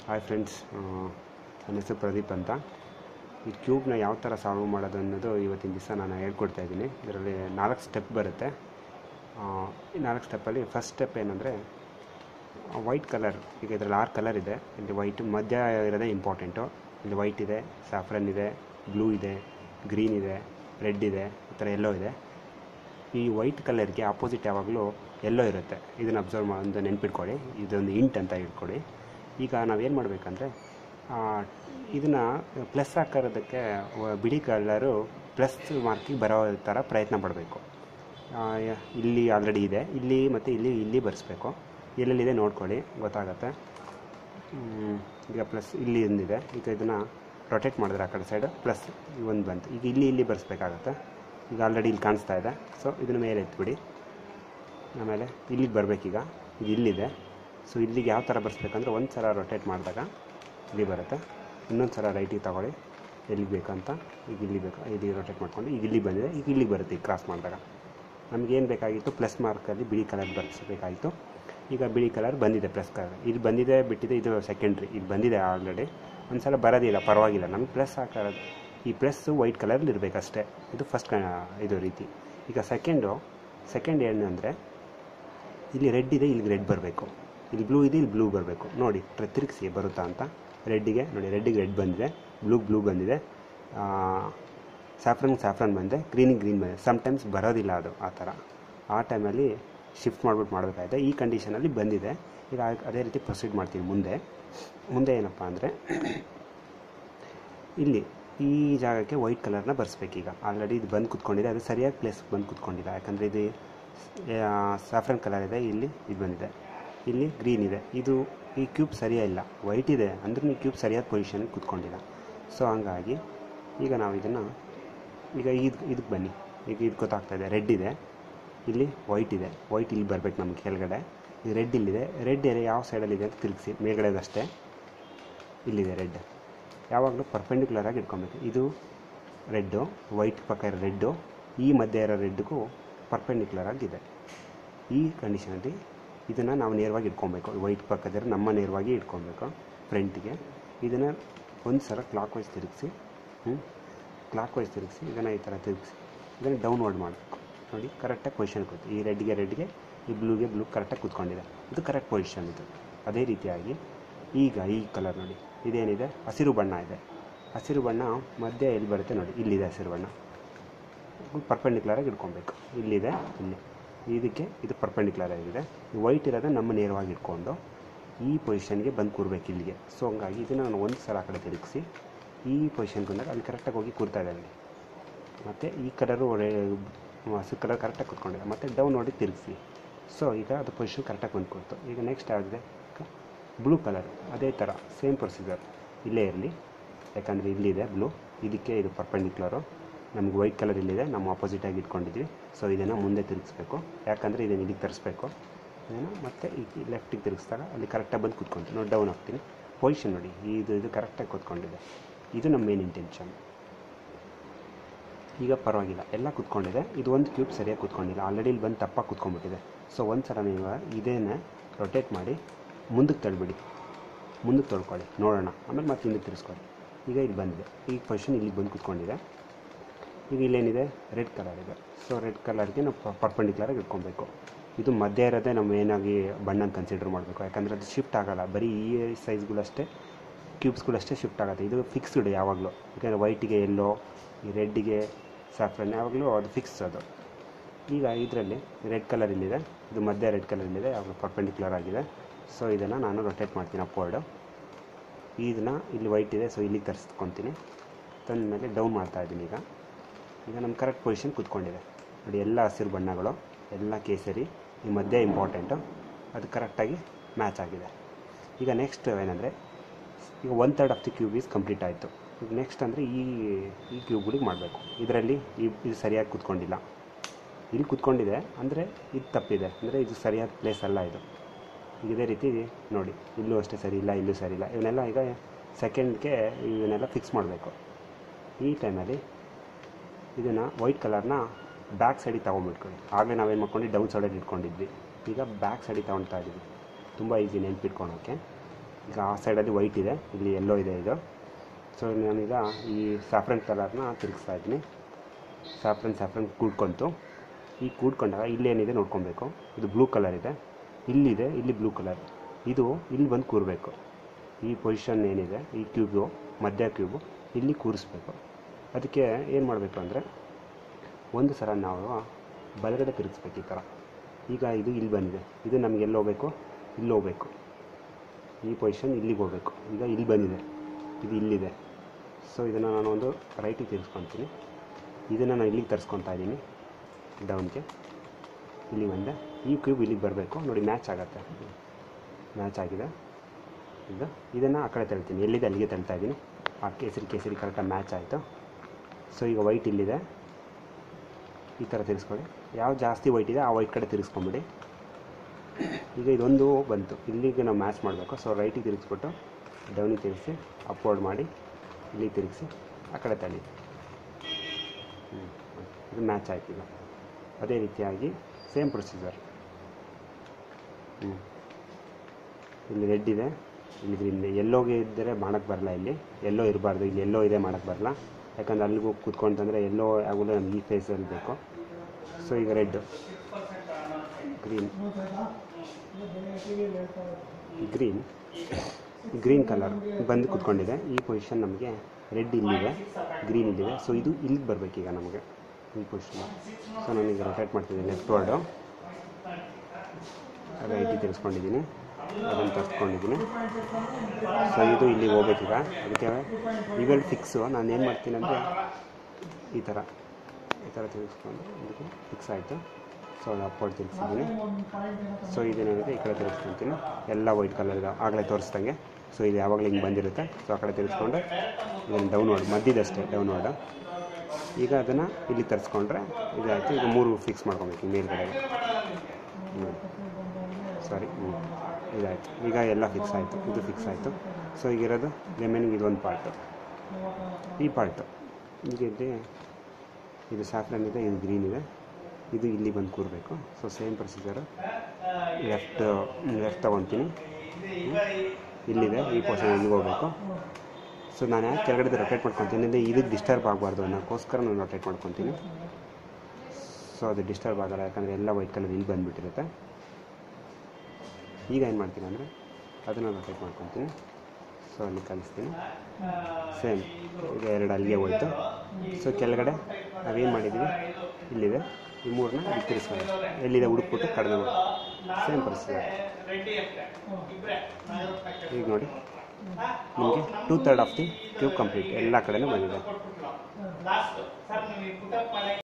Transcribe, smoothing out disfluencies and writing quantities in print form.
Hi friends, ನನ್ನ ಹೆಸರು ಪ್ರದೀಪ್ ಅಂತ. ಈ ಕ್ಯೂಬ್ನ ಯಾವ ಥರ ಸಾಲ್ವ್ ಮಾಡೋದು ಅನ್ನೋದು ಇವತ್ತಿನ ದಿವಸ ನಾನು ಹೇಳ್ಕೊಡ್ತಾ ಇದ್ದೀನಿ. ಇದರಲ್ಲಿ 4 ಸ್ಟೆಪ್ ಬರುತ್ತೆ. ಈ 4 ಸ್ಟೆಪ್ಪಲ್ಲಿ ಫಸ್ಟ್ ಸ್ಟೆಪ್ ಏನಂದರೆ ವೈಟ್ ಕಲರ್. ಈಗ ಇದರಲ್ಲಿ 6 ಕಲರ್ ಇದೆ. ಇಲ್ಲಿ ವೈಟ್ ಮಧ್ಯ ಇರೋದೇ ಇಂಪಾರ್ಟೆಂಟು. ಇಲ್ಲಿ ವೈಟ್ ಇದೆ, ಸ್ಯಾಫ್ರನ್ ಇದೆ, ಬ್ಲೂ ಇದೆ, ಗ್ರೀನ್ ಇದೆ, ರೆಡ್ ಇದೆ, ಈ ಥರ ಎಲ್ಲೋ ಇದೆ. ಈ ವೈಟ್ ಕಲರ್ಗೆ ಆಪೋಸಿಟ್ ಯಾವಾಗಲೂ ಎಲ್ಲೋ ಇರುತ್ತೆ. ಇದನ್ನು ಅಬ್ಸರ್ವ್ ಒಂದು ನೆನ್ಪಿಟ್ಕೊಳ್ಳಿ. ಇದೊಂದು ಇಂಟ್ ಅಂತ ಇಟ್ಕೊಳ್ಳಿ. ಈಗ ನಾವೇನು ಮಾಡಬೇಕಂದ್ರೆ ಇದನ್ನು ಪ್ಲಸ್ ಹಾಕೋದಕ್ಕೆ ಬಿಳಿ ಕಲರು ಪ್ಲಸ್ ಮಾರ್ಕಿಗೆ ಬರೋ ಥರ ಪ್ರಯತ್ನ ಪಡಬೇಕು. ಇಲ್ಲಿ ಆಲ್ರೆಡಿ ಇದೆ, ಇಲ್ಲಿ ಮತ್ತು ಇಲ್ಲಿ ಬರೆಸ್ಬೇಕು. ಎಲ್ಲೆಲ್ಲಿದೆ ನೋಡ್ಕೊಳ್ಳಿ, ಗೊತ್ತಾಗತ್ತೆ. ಈಗ ಪ್ಲಸ್ ಇಲ್ಲಿ ಒಂದಿದೆ. ಈಗ ಇದನ್ನು ರೊಟೇಟ್ ಮಾಡಿದ್ರೆ ಆ ಕಡೆ ಸೈಡು ಪ್ಲಸ್ ಒಂದು ಬಂತು. ಈಗ ಇಲ್ಲಿ ಬರೆಸ್ಬೇಕಾಗತ್ತೆ. ಈಗ ಆಲ್ರೆಡಿ ಇಲ್ಲಿ ಕಾಣಿಸ್ತಾ ಇದೆ. ಸೊ ಇದನ್ನ ಮೇಲೆ ಎತ್ಬಿಡಿ. ಆಮೇಲೆ ಇಲ್ಲಿಗೆ ಬರಬೇಕೀಗ. ಇದು ಇಲ್ಲಿದೆ. ಸೊ ಇಲ್ಲಿಗೆ ಯಾವ ಥರ ಬರೆಸ್ಬೇಕಂದ್ರೆ ಒಂದು ಸಲ ರೊಟೇಟ್ ಮಾಡಿದಾಗ ಇಲ್ಲಿ ಬರುತ್ತೆ. ಇನ್ನೊಂದು ಸಲ ರೈಟಿಗೆ ತಗೊಳ್ಳಿ, ಎಲ್ಲಿಗೆ ಬೇಕಂತ. ಈಗ ಇಲ್ಲಿ ಬೇಕು, ಇಲ್ಲಿ ರೊಟೇಟ್ ಮಾಡ್ಕೊಂಡು ಈಗ ಇಲ್ಲಿ ಬಂದಿದೆ. ಈಗ ಇಲ್ಲಿಗೆ ಬರುತ್ತೆ. ಈಗ ಕ್ರಾಸ್ ಮಾಡಿದಾಗ ನಮಗೇನು ಬೇಕಾಗಿತ್ತು, ಪ್ಲಸ್ ಮಾರ್ಕಲ್ಲಿ ಬಿಳಿ ಕಲರ್ ಬರೆಸಬೇಕಾಗಿತ್ತು. ಈಗ ಬಿಳಿ ಕಲರ್ ಬಂದಿದೆ, ಪ್ಲಸ್ ಕಲರ್ ಇಲ್ಲಿ ಬಂದಿದೆ, ಬಿಟ್ಟಿದೆ. ಇದು ಸೆಕೆಂಡ್ರಿ, ಇದು ಬಂದಿದೆ ಆಲ್ರೆಡಿ. ಒಂದು ಸಲ ಬರೋದಿಲ್ಲ, ಪರವಾಗಿಲ್ಲ. ನಮಗೆ ಪ್ಲಸ್ ಹಾಕೋದು ಈ ಪ್ಲಸ್ಸು ವೈಟ್ ಕಲರಲ್ಲಿ ಇರಬೇಕಷ್ಟೇ. ಇದು ಫಸ್ಟ್ ಇದು ರೀತಿ. ಈಗ ಸೆಕೆಂಡ್ ಏನು ಅಂದರೆ ಇಲ್ಲಿ ರೆಡ್ ಇದೆ, ಇಲ್ಲಿಗೆ ರೆಡ್ ಬರಬೇಕು. ಇಲ್ಲಿ ಬ್ಲೂ ಇದೆ, ಇಲ್ಲಿ ಬ್ಲೂ ಬರಬೇಕು. ನೋಡಿ ತಿರುಗಿಸಿ ಬರುತ್ತಾ ಅಂತ. ರೆಡ್ಡಿಗೆ ನೋಡಿ, ರೆಡ್ಡಿಗೆ ರೆಡ್ ಬಂದಿದೆ, ಬ್ಲೂ ಬಂದಿದೆ, ಸ್ಯಾಫ್ರನ್ ಬಂದಿದೆ, ಗ್ರೀನಿಗೆ ಗ್ರೀನ್ ಬಂದಿದೆ. ಸಮ್ಟೈಮ್ಸ್ ಬರೋದಿಲ್ಲ ಅದು ಆ ಥರ. ಆ ಟೈಮಲ್ಲಿ ಶಿಫ್ಟ್ ಮಾಡಿಬಿಟ್ಟು ಮಾಡಬೇಕಾಗಿದೆ. ಈ ಕಂಡೀಷನಲ್ಲಿ ಬಂದಿದೆ. ಈಗ ಅದೇ ರೀತಿ ಪ್ರೊಸೀಡ್ ಮಾಡ್ತೀವಿ ಮುಂದೆ ಏನಪ್ಪ ಅಂದರೆ ಇಲ್ಲಿ ಈ ಜಾಗಕ್ಕೆ ವೈಟ್ ಕಲರ್ನ ಬರೆಸ್ಬೇಕೀಗ. ಆಲ್ರೆಡಿ ಇದು ಬಂದು ಕೂತ್ಕೊಂಡಿದೆ, ಅದು ಸರಿಯಾಗಿ ಪ್ಲೇಸ್ ಬಂದು ಕೂತ್ಕೊಂಡಿಲ್ಲ. ಯಾಕಂದರೆ ಇದು ಸ್ಯಾಫ್ರನ್ ಕಲರ್ ಇದೆ, ಇಲ್ಲಿ ಇದು ಬಂದಿದೆ, ಇಲ್ಲಿ ಗ್ರೀನ್ ಇದೆ. ಇದು ಈ ಕ್ಯೂಬ್ ಸರಿಯಾಗಿಲ್ಲ, ವೈಟ್ ಇದೆ ಅಂದ್ರೂ ಈ ಕ್ಯೂಬ್ ಸರಿಯಾದ ಪೊಸಿಷನ್ಗೆ ಕೂತ್ಕೊಂಡಿಲ್ಲ. ಸೊ ಹಂಗಾಗಿ ಈಗ ನಾವು ಇದನ್ನು ಈಗ ಇದಕ್ಕೆ ಬನ್ನಿ. ಈಗ ಇದು ಗೊತ್ತಾಗ್ತಾಯಿದೆ. ರೆಡ್ ಇದೆ, ಇಲ್ಲಿ ವೈಟ್ ಇದೆ. ವೈಟ್ ಇಲ್ಲಿ ಬರಬೇಕು ನಮಗೆ ಕೆಳಗಡೆ. ಇದು ರೆಡ್ ಇಲ್ಲಿದೆ. ರೆಡ್ ಯಾವ ಸೈಡಲ್ಲಿದೆ ಅಂತ ತಿರುಗಿಸಿ, ಮೇಲ್ಗಡೆದಷ್ಟೇ ಇಲ್ಲಿದೆ ರೆಡ್. ಯಾವಾಗಲೂ ಪರ್ಪೆಂಡಿಕ್ಯುಲರಾಗಿ ಇಟ್ಕೊಬೇಕು. ಇದು ರೆಡ್ಡು, ವೈಟ್ ಪಕ್ಕ ಇರೋ ರೆಡ್ಡು ಈ ಮಧ್ಯೆ ಇರೋ ರೆಡ್ಗೂ ಪರ್ಪೆಂಡಿಕ್ಯುಲರ್ ಆಗಿದೆ. ಈ ಕಂಡೀಷನಲ್ಲಿ ಇದನ್ನು ನಾವು ನೇರವಾಗಿ ಇಟ್ಕೊಬೇಕು. ವೈಟ್ ಪಕ್ಕದಿರೋ ನಮ್ಮ ನೇರವಾಗಿ ಇಟ್ಕೊಬೇಕು ಫ್ರಂಟಿಗೆ. ಇದನ್ನು ಒಂದು ಸಲ ಕ್ಲಾಕ್ ವೈಸ್ ತಿರುಗಿಸಿ, ಇದನ್ನು ಈ ಥರ ತಿರುಗಿಸಿ ಇದನ್ನು ಡೌನ್ವರ್ಡ್ ಮಾಡಬೇಕು. ನೋಡಿ ಕರೆಕ್ಟಾಗಿ ಪೊಸಿಷನ್ ಕೂತು. ಈ ರೆಡ್ಗೆ ಈ ಬ್ಲೂಗೆ ಬ್ಲೂ ಕರೆಕ್ಟಾಗಿ ಕೂತ್ಕೊಂಡಿದೆ. ಇದು ಕರೆಕ್ಟ್ ಪೊಸಿಷನ್ ಇದು. ಅದೇ ರೀತಿಯಾಗಿ ಈಗ ಈ ಕಲರ್ ನೋಡಿ, ಇದೇನಿದೆ ಹಸಿರು ಬಣ್ಣ ಇದೆ. ಹಸಿರು ಬಣ್ಣ ಮಧ್ಯೆ ಎಲ್ಲಿ ಬರುತ್ತೆ ನೋಡಿ, ಇಲ್ಲಿದೆ ಹಸಿರು ಬಣ್ಣ. ಪರ್ಪೆಂಡಿಕ್ಯುಲರಾಗಿ ಇಟ್ಕೊಬೇಕು. ಇಲ್ಲಿದೆ, ಇಲ್ಲಿ ಇದಕ್ಕೆ ಇದು ಪರ್ಪೆಂಡಿಕ್ಯುಲರ್ ಆಗಿದೆ. ವೈಟ್ ಇರೋದೇ ನಮ್ಮ ನೇರವಾಗಿ ಇಟ್ಕೊಂಡು ಈ ಪೊಸಿಷನ್ಗೆ ಬಂದು ಕೂರ್ಬೇಕು ಇಲ್ಲಿಗೆ. ಸೊ ಹಂಗಾಗಿ ಇದನ್ನು ನಾನು ಒಂದು ಸಲ ಆ ಕಡೆ ತಿರುಗಿಸಿ ಈ ಪೊಸಿಷನ್ಗೆ ಬಂದಾಗ ಅಲ್ಲಿ ಕರೆಕ್ಟಾಗಿ ಹೋಗಿ ಕೂರ್ತಾ ಇದೆ ಅಲ್ಲಿ. ಮತ್ತು ಈ ಕಲರು ಹಸಿರು ಕಲರ್ ಕರೆಕ್ಟಾಗಿ ಕೂತ್ಕೊಂಡಿದೆ. ಮತ್ತು ಡೌನ್ ನೋಡಿ ತಿರುಗಿಸಿ. ಸೊ ಈಗ ಅದು ಪೊಸಿಷನ್ ಕರೆಕ್ಟಾಗಿ ಬಂದು ಕೂರ್ತು. ಈಗ ನೆಕ್ಸ್ಟ್ ಆಗಿದೆ ಬ್ಲೂ ಕಲರ್. ಅದೇ ಥರ ಸೇಮ್ ಪ್ರೊಸೀಜರ್ ಇಲ್ಲೇ ಇರಲಿ. ಯಾಕಂದರೆ ಇಲ್ಲಿದೆ ಬ್ಲೂ, ಇದಕ್ಕೆ ಇದು ಪರ್ಪೆಂಡಿಕ್ಯುಲರು. ನಮಗೆ ವೈಟ್ ಕಲರ್ ಇಲ್ಲಿದೆ, ನಮ್ಮ ಆಪೋಸಿಟಾಗಿ ಇಟ್ಕೊಂಡಿದ್ವಿ. ಸೊ ಇದನ್ನು ಮುಂದೆ ತಿರುಗಿಸ್ಬೇಕು. ಯಾಕಂದರೆ ಇದನ್ನು ಇಲ್ಲಿಗೆ ತರಿಸ್ಬೇಕು. ಇದನ್ನು ಮತ್ತೆ ಈಗ ಲೆಫ್ಟಿಗೆ ತಿರುಗಿಸಿದಾಗ ಅಲ್ಲಿ ಕರೆಕ್ಟಾಗಿ ಬಂದು ಕೂತ್ಕೊಂತೀನಿ. ನೋಡಿ ಡೌನ್ ಆಗ್ತೀನಿ. ಪೊಸಿಷನ್ ನೋಡಿ, ಇದು ಕರೆಕ್ಟಾಗಿ ಕೂತ್ಕೊಂಡಿದೆ. ಇದು ನಮ್ಮ ಮೇನ್ ಇಂಟೆನ್ಷನ್. ಈಗ ಪರವಾಗಿಲ್ಲ, ಎಲ್ಲ ಕೂತ್ಕೊಂಡಿದೆ. ಇದು ಒಂದು ಕ್ಯೂಬ್ ಸರಿಯಾಗಿ ಕೂತ್ಕೊಂಡಿಲ್ಲ, ಆಲ್ರೆಡಿ ಇಲ್ಲಿ ಬಂದು ತಪ್ಪಾಗಿ ಕೂತ್ಕೊಂಡ್ಬಿಟ್ಟಿದೆ. ಸೊ ಒಂದು ಸಲ ನೀವು ಇದೇನೆ ರೊಟೇಟ್ ಮಾಡಿ ಮುಂದಕ್ಕೆ ತೊಳ್ಕೊಳ್ಳಿ, ನೋಡೋಣ. ಆಮೇಲೆ ಮತ್ತೆ ಹಿಂದಕ್ಕೆ ತಿರ್ಸ್ಕೊಳ್ಳಿ. ಈಗ ಇಲ್ಲಿ ಬಂದಿದೆ, ಈಗ ಪೊಸಿಷನ್ ಇಲ್ಲಿಗೆ ಬಂದು ಕೂತ್ಕೊಂಡಿದೆ. ಈಗ ಇಲ್ಲೇನಿದೆ, ರೆಡ್ ಕಲರ್ ಇದೆ. ಸೊ ರೆಡ್ ಕಲರ್ಗೆ ನಾವು ಪರ್ಪೆಂಡಿಕ್ಯುಲರಾಗಿ ಇಟ್ಕೊಬೇಕು. ಇದು ಮಧ್ಯ ಇರೋದೇ ನಾವು ಏನಾಗಿ ಬಣ್ಣನ ಕನ್ಸಿಡರ್ ಮಾಡಬೇಕು. ಯಾಕಂದರೆ ಅದು ಶಿಫ್ಟ್ ಆಗೋಲ್ಲ. ಬರೀ ಈ ಸೈಜ್ಗಳಷ್ಟೇ, ಕ್ಯೂಬ್ಸ್ಗಳಷ್ಟೇ ಶಿಫ್ಟ್ ಆಗುತ್ತೆ. ಇದು ಫಿಕ್ಸ್ಡ್ ಯಾವಾಗಲೂ. ಯಾಕಂದರೆ ವೈಟಿಗೆ ಎಲ್ಲೋ, ಈ ರೆಡ್ಡಿಗೆ ಸ್ಯಾಫ್ರನ್ ಯಾವಾಗಲೂ ಅದು ಫಿಕ್ಸ್ ಅದು. ಈಗ ಇದರಲ್ಲಿ ರೆಡ್ ಕಲರ್ ಇಲ್ಲಿದೆ, ಇದು ಮಧ್ಯ ರೆಡ್ ಕಲರ್ ಇಲ್ಲಿದೆ, ಯಾವಾಗಲೂ ಪರ್ಪೆಂಡಿಕ್ಯುಲರ್ ಆಗಿದೆ. ಸೊ ಇದನ್ನು ನಾನು ರೊಟೇಟ್ ಮಾಡ್ತೀನಿ ಅಪ್ವರ್ಡು. ಇದನ್ನು ಇಲ್ಲಿ ವೈಟ್ ಇದೆ, ಸೊ ಇಲ್ಲಿಗೆ ತರಿಸ್ಕೊತೀನಿ. ತಂದ ಮೇಲೆ ಡೌನ್ ಮಾಡ್ತಾಯಿದ್ದೀನಿ. ಈಗ ನಮ್ಮ ಕರೆಕ್ಟ್ ಪೊಸಿಷನ್ ಕೂತ್ಕೊಂಡಿದೆ ನೋಡಿ. ಎಲ್ಲ ಹಸಿರು ಬಣ್ಣಗಳು, ಎಲ್ಲ ಕೇಸರಿ, ಈ ಮಧ್ಯೆ ಇಂಪಾರ್ಟೆಂಟು, ಅದು ಕರೆಕ್ಟಾಗಿ ಮ್ಯಾಚ್ ಆಗಿದೆ. ಈಗ ನೆಕ್ಸ್ಟ್ ಏನಂದರೆ, ಈಗ 1/3 of the cube is complete ಆಯಿತು. ಈಗ ನೆಕ್ಸ್ಟ್ ಅಂದರೆ ಈ ಕ್ಯೂಬ್ಗಳಿಗೆ ಮಾಡಬೇಕು. ಇದರಲ್ಲಿ ಇದು ಸರಿಯಾಗಿ ಕೂತ್ಕೊಂಡಿಲ್ಲ, ಇಲ್ಲಿ ಕೂತ್ಕೊಂಡಿದೆ ಅಂದರೆ ಇದು ತಪ್ಪಿದೆ, ಅಂದರೆ ಇದು ಸರಿಯಾದ ಪ್ಲೇಸ್ ಅಲ್ಲ ಇದು. ಈಗ ಇದೇ ರೀತಿ ನೋಡಿ, ಇಲ್ಲೂ ಅಷ್ಟೇ ಸರಿ ಇಲ್ಲ, ಇಲ್ಲೂ ಸರಿ ಇಲ್ಲ. ಇವನ್ನೆಲ್ಲ ಈಗ ಸೆಕೆಂಡ್ಗೆ ಇವನ್ನೆಲ್ಲ ಫಿಕ್ಸ್ ಮಾಡಬೇಕು. ಈ ಟೈಮಲ್ಲಿ ಇದನ್ನು ವೈಟ್ ಕಲರ್ನ ಬ್ಯಾಕ್ ಸೈಡಿಗೆ ತೊಗೊಂಡ್ಬಿಟ್ಕೊಳ್ಳಿ. ಆಗಲೇ ನಾವೇನು ಮಾಡ್ಕೊಂಡು ಡೌನ್ ಸೈಡಲ್ಲಿ ಇಟ್ಕೊಂಡಿದ್ವಿ. ಈಗ ಬ್ಯಾಕ್ ಸೈಡಿಗೆ ತೊಗೊಳ್ತಾ ಇದ್ದೀವಿ. ತುಂಬ ಈಸಿ ನೆನ್ಪಿಟ್ಕೊಳೋಕ್ಕೆ. ಈಗ ಆ ಸೈಡಲ್ಲಿ ವೈಟ್ ಇದೆ, ಇಲ್ಲಿ ಎಲ್ಲೋ ಇದೆ ಇದು. ಸೊ ನಾನೀಗ ಈ ಸ್ಯಾಫ್ರನ್ ಕಲರ್ನ ತಿರುಗಿಸ್ತಾ ಇದ್ದೀನಿ. ಸ್ಯಾಫ್ರನ್ ಕೂಡ್ಕೊಂತು. ಈ ಕೂಡ್ಕೊಂಡಾಗ ಇಲ್ಲೇನಿದೆ ನೋಡ್ಕೊಬೇಕು. ಇದು ಬ್ಲೂ ಕಲರ್ ಇದೆ, ಇಲ್ಲಿದೆ, ಇಲ್ಲಿ ಬ್ಲೂ ಕಲರ್. ಇದು ಇಲ್ಲಿ ಬಂದು ಕೂರಬೇಕು. ಈ ಪೊಸಿಷನ್ ಏನಿದೆ, ಈ ಕ್ಯೂಬು ಮಧ್ಯ ಕ್ಯೂಬು ಇಲ್ಲಿ ಕೂರಿಸ್ಬೇಕು. ಅದಕ್ಕೆ ಏನು ಮಾಡಬೇಕು ಅಂದರೆ, ಒಂದು ಸಲ ನಾವು ಬಲಗಡೆ ತಿರುಗಿಸ್ಬೇಕು ಈ ಥರ. ಈಗ ಇದು ಇಲ್ಲಿ ಬಂದಿದೆ, ಇದು ನಮಗೆ ಎಲ್ಲಿ ಹೋಗಬೇಕು, ಇಲ್ಲಿ ಹೋಗಬೇಕು. ಈ ಪೊಸಿಷನ್ ಇಲ್ಲಿಗೆ ಹೋಗಬೇಕು. ಈಗ ಇಲ್ಲಿ ಬಂದಿದೆ, ಇದು ಇಲ್ಲಿದೆ. ಸೊ ಇದನ್ನು ನಾನು ಒಂದು ರೈಟಿಗೆ ತಿರ್ಸ್ಕೊತೀನಿ. ಇದನ್ನು ನಾನು ಇಲ್ಲಿಗೆ ತರಿಸ್ಕೊತಾ ಇದ್ದೀನಿ, ಡೌನ್ಗೆ. ಇಲ್ಲಿ ಬಂದೆ, ಈ ಕ್ಯೂಬ್ ಇಲ್ಲಿಗೆ ಬರಬೇಕು. ನೋಡಿ ಮ್ಯಾಚ್ ಆಗುತ್ತೆ, ಮ್ಯಾಚ್ ಆಗಿದೆ. ಈಗ ಇದನ್ನು ಆ ಕಡೆ ತಳ್ತೀನಿ, ಎಲ್ಲಿದೆ ಅಲ್ಲಿಗೆ ತಳ್ತಾ ಇದ್ದೀನಿ. ಆ ಕೇಸರಿ ಕರೆಕ್ಟಾಗಿ ಮ್ಯಾಚ್ ಆಯಿತು. ಸೊ ಈಗ ವೈಟ್ ಇಲ್ಲಿದೆ, ಈ ಥರ ತಿರ್ಸ್ಕೊಳ್ಳಿ. ಯಾವ್ದು ಜಾಸ್ತಿ ವೈಟ್ ಇದೆ ಆ ವೈಟ್ ಕಡೆ ತಿರ್ಸ್ಕೊಂಬಿಡಿ. ಈಗ ಇದೊಂದು ಬಂತು, ಇಲ್ಲಿಗೆ ನಾವು ಮ್ಯಾಚ್ ಮಾಡಬೇಕು. ಸೊ ರೈಟಿಗೆ ತಿರುಗಿಸ್ಬಿಟ್ಟು ಡೌನಿಗೆ ತಿರುಗಿಸಿ ಅಪ್ವರ್ಡ್ ಮಾಡಿ ಇಲ್ಲಿಗೆ ತಿರುಗಿಸಿ ಆ ಕಡೆ ತಳ್ಳಿ. ಇದು ಮ್ಯಾಚ್ ಆಯ್ತು. ಈಗ ಅದೇ ರೀತಿಯಾಗಿ ಸೇಮ್ ಪ್ರೊಸೀಜರ್. ಇಲ್ಲಿ ರೆಡ್ ಇದೆ, ಇಲ್ಲಿ ಗ್ರೀನ್ ಇದೆ. ಎಲ್ಲೋಗೆ ಇದ್ದರೆ ಮಾಡೋಕ್ಕೆ ಬರಲ್ಲ, ಇಲ್ಲಿ ಎಲ್ಲೋ ಇರಬಾರ್ದು. ಇಲ್ಲಿ ಎಲ್ಲೋ ಇದೆ ಮಾಡೋಕ್ಕೆ ಬರಲ್ಲ, ಯಾಕಂದ್ರೆ ಅಲ್ಲಿಗೂ ಕೂತ್ಕೊಂತಂದರೆ ಎಲ್ಲೋ ಆಗೋದು ನಮ್ಗೆ ಈ ಫೇಸಲ್ಲಿ ಬೇಕು. ಸೊ ಈಗ ರೆಡ್, ಗ್ರೀನ್ ಕಲರ್ ಬಂದು ಕೂತ್ಕೊಂಡಿದೆ. ಈ ಪೊಸಿಷನ್ ನಮಗೆ ರೆಡ್ ಇಲ್ಲಿದೆ, ಗ್ರೀನ್ ಇಲ್ಲಿದೆ. ಸೊ ಇದು ಇಲ್ಲಿಗೆ ಬರಬೇಕೀಗ ನಮಗೆ ಈ ಪೊಸಿಷನ್. ಸೊ ನಾನೀಗ ರೊಟೇಟ್ ಮಾಡ್ತಿದ್ದೀನಿ ಲೆಫ್ಟ್ ವರ್ಡು, ರೈಟಿಗೆ ತಿರ್ಸ್ಕೊಂಡಿದ್ದೀನಿ, ಅದನ್ನು ತರ್ಸ್ಕೊಂಡಿದ್ದೀನಿ. ಸೊ ಇದು ಇಲ್ಲಿಗೆ ಹೋಗ್ಬೇಕೀಗ. ಅದಕ್ಕೆ ಇವೆರಡು ಫಿಕ್ಸು. ನಾನು ಏನು ಮಾಡ್ತೀನಿ ಅಂದರೆ ಈ ಥರ ತಿರುಗಿಸ್ಕೊಂಡು ಇದಕ್ಕೆ ಫಿಕ್ಸ್ ಆಯಿತು. ಸೊ ಅದು ಅಪ್ವರ್ಡ್ ತಿರುಗಿಸಿದ್ದೀನಿ. ಸೊ ಇದೇನಿದೆ ಈ ಕಡೆ ತಿರುಗಿಸ್ಕೊತೀನಿ. ಎಲ್ಲ ವೈಟ್ ಕಲರ್ ಇದೆ ಆಗಲೇ ತೋರಿಸ್ದಂಗೆ. ಸೊ ಇದು ಯಾವಾಗಲೂ ಹಿಂಗೆ ಬಂದಿರುತ್ತೆ. ಸೊ ಆ ಕಡೆ ತಿರುಗಿಸ್ಕೊಂಡು ಇದನ್ನು ಡೌನ್ ವರ್ಡ್, ಮಧ್ಯದಷ್ಟೇ ಡೌನ್ ವರ್ಡ್. ಈಗ ಅದನ್ನು ಇಲ್ಲಿ ತರಿಸ್ಕೊಂಡ್ರೆ ಇದಾಯಿತು. ಈಗ 3 ಫಿಕ್ಸ್ ಮಾಡ್ಕೊಬೇಕು ಮೇಲ್ಗಡೆಗೆ. ಇದಾಯಿತು. ಈಗ ಎಲ್ಲ ಫಿಕ್ಸ್ ಆಯಿತು, ಇದು ಫಿಕ್ಸ್ ಆಯಿತು. ಸೊ ಈಗಿರೋದು ರಿಮೈನಿಂಗ್ ಇದೊಂದು ಪಾರ್ಟು, ಈ ಪಾರ್ಟು. ಈಗ ಇದು ಸ್ಯಾಫ್ರನ್ ಇದೆ, ಇದು ಗ್ರೀನ್ ಇದೆ, ಇದು ಇಲ್ಲಿ ಬಂದು ಕೂರಬೇಕು. So same procedure. ಲೆಫ್ಟ್ ತೊಗೊತೀನಿ, ಇಲ್ಲಿದೆ, ಈ ಪೋರ್ಷನ್ ಇಲ್ಲಿಗೆ ಹೋಗಬೇಕು. ಸೊ ನಾನು ಯಾಕೆ ಕೆಳಗಡೆ ರೊಟೇಟ್ ಮಾಡ್ಕೊತೀನಿ ಅಂದರೆ ಇದಕ್ಕೆ ಡಿಸ್ಟರ್ಬ್ ಆಗಬಾರ್ದು ಅನ್ನೋಕ್ಕೋಸ್ಕರ ನಾನು ರೊಟೇಟ್ ಮಾಡ್ಕೊತೀನಿ. ಸೊ ಅದು ಡಿಸ್ಟರ್ಬ್ ಆಗೋಲ್ಲ, ಯಾಕಂದರೆ ಎಲ್ಲ ವೈಟ್ ಕಲರ್ ಇಲ್ಲಿ ಬಂದುಬಿಟ್ಟಿರುತ್ತೆ. ಈಗ ಏನು ಮಾಡ್ತೀನಿ ಅಂದರೆ ಅದನ್ನು ರೊಟೇಟ್ ಮಾಡ್ಕೊತೀನಿ. ಸೊ ಅಲ್ಲಿ ಕಲಿಸ್ತೀನಿ. ಸೇಮ್ ಈಗ 2 ಅಲ್ಲಿಗೆ ಹೋಯ್ತು. ಸೊ ಕೆಳಗಡೆ ನಾವೇನು ಮಾಡಿದ್ದೀವಿ, ಇಲ್ಲಿದೆ, ಈ 3ನ ಇಲ್ಲಿ ತಿರ್ಸ್ಕೊಂಡು ಎಲ್ಲಿದೆ ಹುಡುಕ್ಬಿಟ್ಟು ಕಡಿಮೆ ಮಾಡಿ ಸೇಮ್ ಪ್ರೊಸೀಜರ್. ಈಗ ನೋಡಿ ನಿಮಗೆ 2/3 ಆಫ್ ದಿ ಕ್ಯೂಬ್ ಕಂಪ್ಲೀಟ್ ಎಲ್ಲ ಕಡೆನೂ ಬಂದಿದೆ.